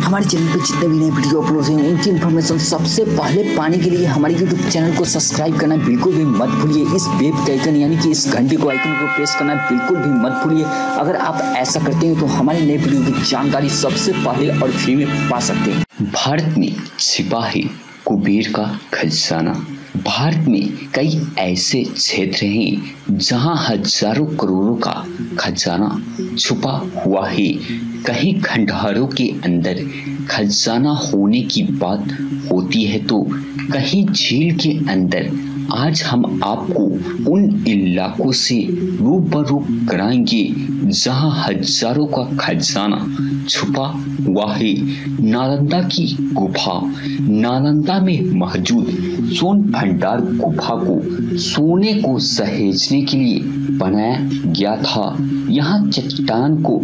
हमारे चैनल पर जितने भी नए वीडियो अपलोड हैं उनकी इन्फॉर्मेशन सबसे पहले पाने के लिए हमारे यूट्यूब चैनल को सब्सक्राइब करना बिल्कुल भी मत भूलिए। इस बेल के आइकन यानी कि इस घंटी को आइकन को प्रेस करना बिल्कुल भी मत भूलिए। अगर आप ऐसा करते हैं तो हमारे नए वीडियो की जानकारी सबसे पहले और फ्री में पा सकते हैं। भारत में छिपा है कुबेर का खजाना। भारत में कई ऐसे क्षेत्र हैं जहां हजारों करोड़ों का खजाना छुपा हुआ है। कहीं खंडहरों के अंदर खजाना होने की बात होती है तो कहीं झील के अंदर। आज हम आपको उन इलाकों से रूबरू कराएंगे जहां हजारों का खजाना छुपा हुआ है। नालंदा की गुफा। नालंदा में मौजूद सोन भंडार गुफा को सोने को सहेजने के लिए बनाया गया था। यहाँ चट्टान को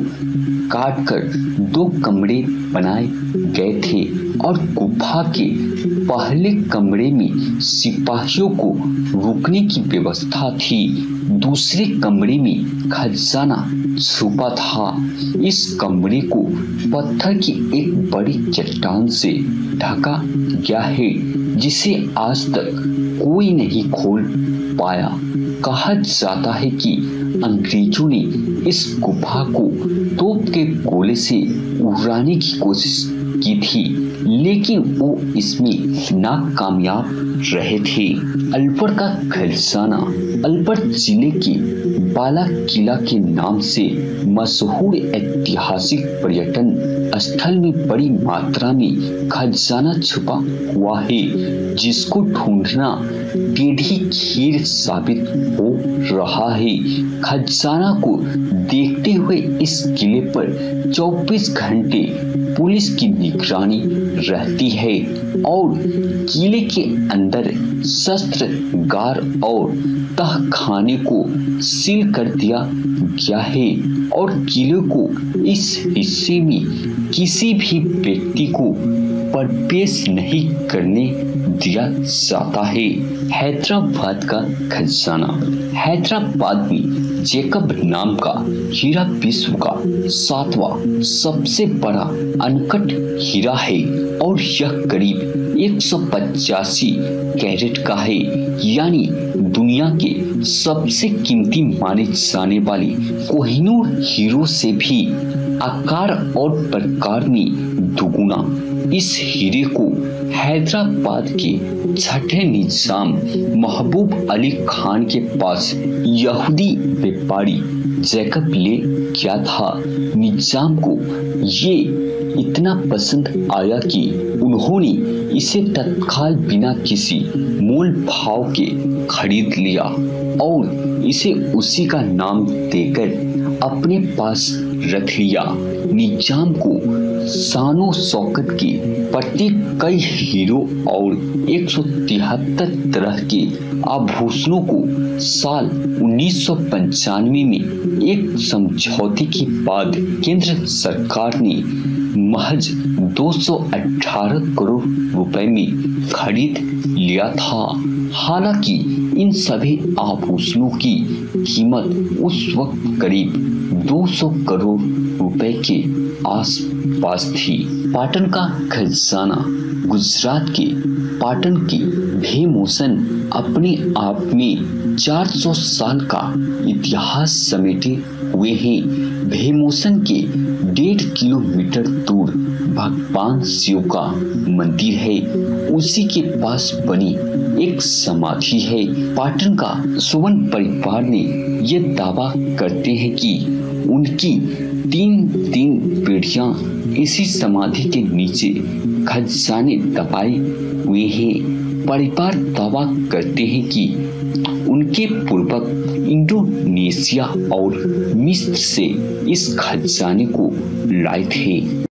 काटकर 2 कमरे बनाए गए थे और गुफा के पहले कमरे में सिपाहियों को रुकने की व्यवस्था थी। दूसरे कमरे में खजाना छुपा था। इस कमरे को पत्थर की एक बड़ी चट्टान से ढका गया है जिसे आज तक कोई नहीं खोल पाया। कहा जाता है कि अंग्रेजों ने इस गुफा को तोप के गोले से उड़ाने की कोशिश की थी लेकिन वो इसमें नाकामयाब रहे थे। अलवर का खजाना। अलवर जिले के बाला किला के नाम से मशहूर ऐतिहासिक पर्यटन स्थल में बड़ी मात्रा में खजाना छुपा हुआ है जिसको ढूंढना टेढ़ी खीर साबित हो रहा है। खजाना को देखते हुए इस किले पर 24 घंटे पुलिस की निगरानी रहती है और किले के अंदर शस्त्रागार और तहखाने को सील कर दिया गया है और किले को इस हिस्से में किसी भी व्यक्ति को प्रवेश नहीं करने दिया जाता है। हैदराबाद का खजाना। हैदराबाद में जैकब नाम का हीरा विश्व का 7वां सबसे बड़ा अनकट हीरा है और यह करीब 185 कैरेट का है यानी दुनिया के सबसे कीमती माने जाने वाले कोहिनूर हीरो से भी आकार और प्रकार में दुगुना। इस हीरे को हैदराबाद के छठे निजाम महबूब अली खान के पास यहूदी व्यापारी जैकब ले गया था। निजाम को ये इतना पसंद आया कि उन्होंने इसे तत्काल बिना किसी मोल भाव के खरीद लिया और इसे उसी का नाम देकर अपने पास रख लिया। निजाम को शानो शौकत के प्रतीक कई हीरो और 173 तरह के आभूषणों को साल 1995 में एक समझौते के बाद केंद्र सरकार ने महज 218 करोड़ रुपए में खरीद लिया था। हालांकि इन सभी आभूषणों की कीमत उस वक्त करीब 200 करोड़ रुपए के आसपास थी। पाटन का खजाना। गुजरात के पाटन की भीमोसन अपने आप में 400 साल का इतिहास समेटे हुए हैं। भीमोसन के 1.5 किलोमीटर दूर भगवान शिव का मंदिर है। उसी के पास बनी एक समाधि है। पाटन का सुवन परिवार ने ये दावा करते हैं कि उनकी 3 पीढ़ियां इसी समाधि के नीचे खजाने दबाए हुए हैं। परिवार दावा करते हैं कि उनके पूर्वज इंडोनेशिया और मिस्र से इस खजाने को लाए थे।